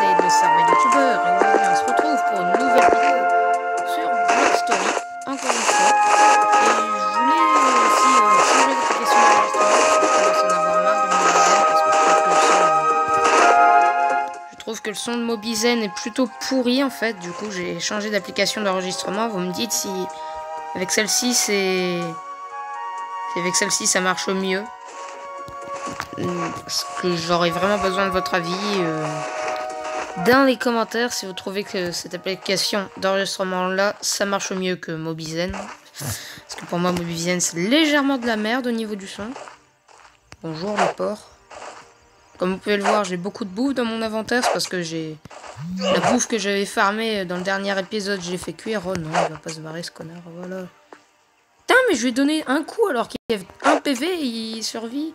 c'est le cerveau youtubeur et aujourd'hui on se retrouve pour une nouvelle vidéo sur Block Story, encore une fois. Et je voulais aussi changer d'application d'enregistrement parce que je commence à en avoir marre de Mobizen parce que je trouve que le son de Mobizen est plutôt pourri en fait. Du coup j'ai changé d'application d'enregistrement. Vous me dites si avec celle-ci avec celle-ci ça marche mieux. Parce que j'aurais vraiment besoin de votre avis dans les commentaires si vous trouvez que cette application d'enregistrement là ça marche mieux que Mobizen. Parce que pour moi Mobizen c'est légèrement de la merde au niveau du son. Bonjour le porc. Comme vous pouvez le voir, j'ai beaucoup de bouffe dans mon inventaire, c'est parce que j'ai la bouffe que j'avais farmée dans le dernier épisode, j'ai fait cuire. Oh non, il va pas se barrer ce connard, voilà. Putain, mais je lui ai donné un coup alors qu'il y avait un PV et il survit.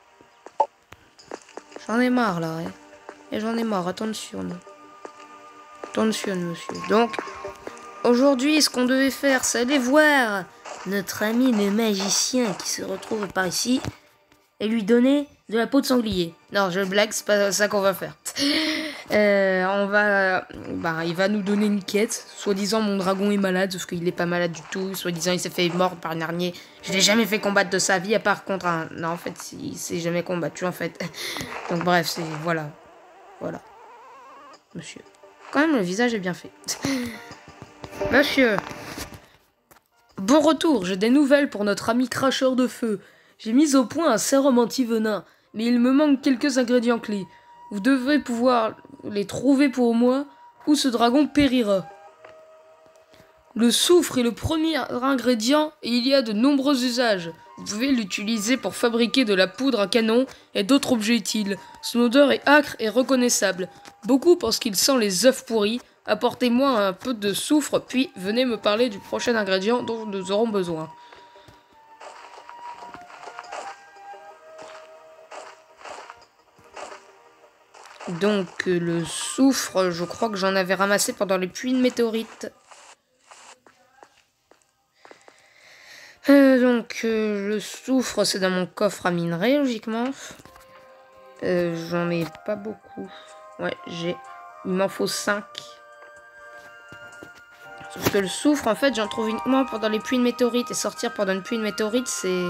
J'en ai marre là, ouais. Et j'en ai marre, attention. Attention, monsieur. Donc, aujourd'hui, ce qu'on devait faire, c'est aller voir notre ami le magicien qui se retrouve par ici et lui donner de la peau de sanglier. Non, je blague, c'est pas ça qu'on va faire. Il va nous donner une quête. Soi-disant, mon dragon est malade, sauf qu'il est pas malade du tout. Soi-disant, il s'est fait mordre par une araignée. Je l'ai jamais fait combattre de sa vie, à part contre un... Non, en fait, il s'est jamais combattu, en fait. Donc, bref, c'est... Voilà. Voilà. Monsieur. Quand même, le visage est bien fait. Monsieur. Bon retour, j'ai des nouvelles pour notre ami cracheur de feu. J'ai mis au point un sérum anti-venin, mais il me manque quelques ingrédients clés. Vous devrez pouvoir les trouver pour moi, ou ce dragon périra. Le soufre est le premier ingrédient et il y a de nombreux usages. Vous pouvez l'utiliser pour fabriquer de la poudre à canon et d'autres objets utiles. Son odeur est âcre et reconnaissable. Beaucoup pensent qu'il sent les œufs pourris. Apportez-moi un peu de soufre, puis venez me parler du prochain ingrédient dont nous aurons besoin. Donc le soufre, je crois que j'en avais ramassé pendant les pluies de météorites. Le soufre, c'est dans mon coffre à minerai, logiquement. J'en ai pas beaucoup. Ouais, il m'en faut 5. Sauf que le soufre, en fait, j'en trouve uniquement pendant les pluies de météorites. Et sortir pendant une pluie de météorites, c'est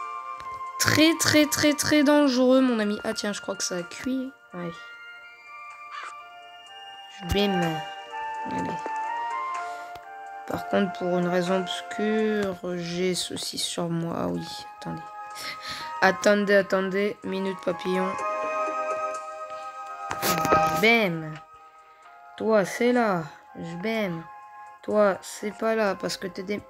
très dangereux, mon ami. Ah tiens, je crois que ça a cuit. Ouais. Je vais me... Allez. Par contre, pour une raison obscure, j'ai ceci sur moi. Ah oui, attendez. Attendez. Minute papillon. Bam. Toi, c'est là. Je bam. Toi, c'est pas là parce que t'es des...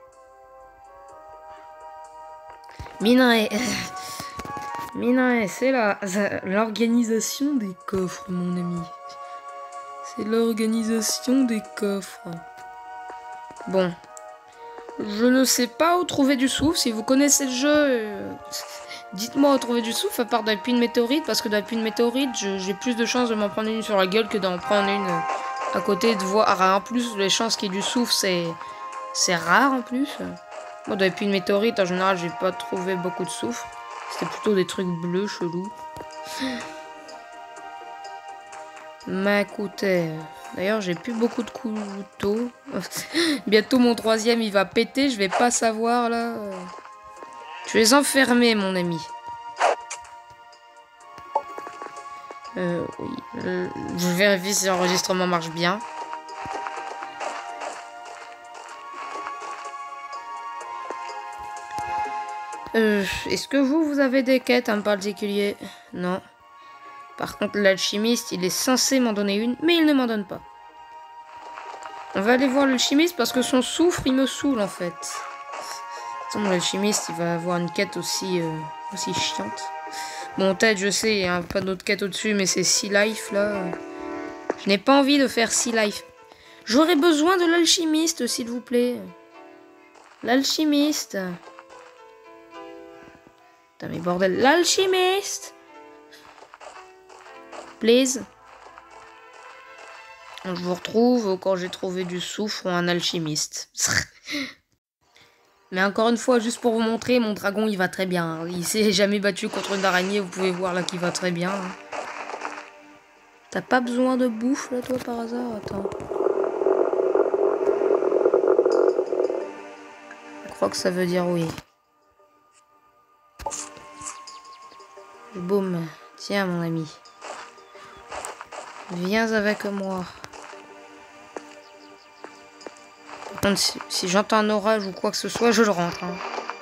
Minerai. Minerai, c'est là. L'organisation des coffres, mon ami. C'est l'organisation des coffres. Bon. Je ne sais pas où trouver du soufre. Si vous connaissez le jeu, dites-moi où trouver du soufre à part dans la pluie de météorite. Parce que dans la pluie de météorite, j'ai plus de chances de m'en prendre une sur la gueule que d'en prendre une à côté de voir. En plus, les chances qu'il y ait du soufre, c'est rare en plus. Moi, dans la pluie de météorite, en général, j'ai pas trouvé beaucoup de soufre. C'était plutôt des trucs bleus, chelous. Mais écoutez, d'ailleurs j'ai plus beaucoup de couteaux. Bientôt mon troisième il va péter, je vais pas savoir là. Je vais les enfermer mon ami. Oui. Je vérifie si l'enregistrement marche bien. Est-ce que vous avez des quêtes en particulier? Non. Par contre, l'alchimiste, il est censé m'en donner une, mais il ne m'en donne pas. On va aller voir l'alchimiste parce que son soufre, il me saoule en fait. L'alchimiste, il va avoir une quête aussi chiante. Bon, peut-être, je sais, il y a pas d'autre quête au-dessus, mais c'est Sea Life là. Je n'ai pas envie de faire Sea Life. J'aurais besoin de l'alchimiste, s'il vous plaît. L'alchimiste. Putain, mais bordel, l'alchimiste. Please. Je vous retrouve quand j'ai trouvé du soufre ou un alchimiste. Mais encore une fois, juste pour vous montrer, mon dragon il va très bien. Il s'est jamais battu contre une araignée, vous pouvez voir là qu'il va très bien. T'as pas besoin de bouffe là toi par hasard? Attends. Je crois que ça veut dire oui. Boum. Tiens mon ami. Viens avec moi. Par contre, si j'entends un orage ou quoi que ce soit, je le rentre. Hein.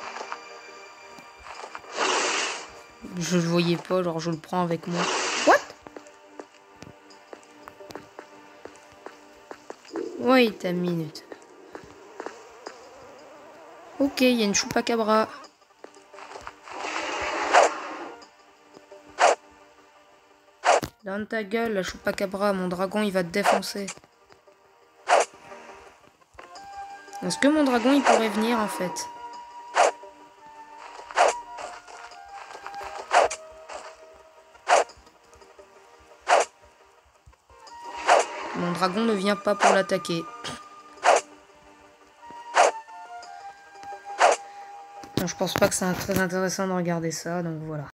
Je le voyais pas, genre je le prends avec moi. What? Wait a minute. Ok, il y a une chupacabra. Dans ta gueule, la chupacabra, mon dragon il va te défoncer. Est-ce que mon dragon il pourrait venir en fait? Mon dragon ne vient pas pour l'attaquer. Je pense pas que c'est très intéressant de regarder ça, donc voilà.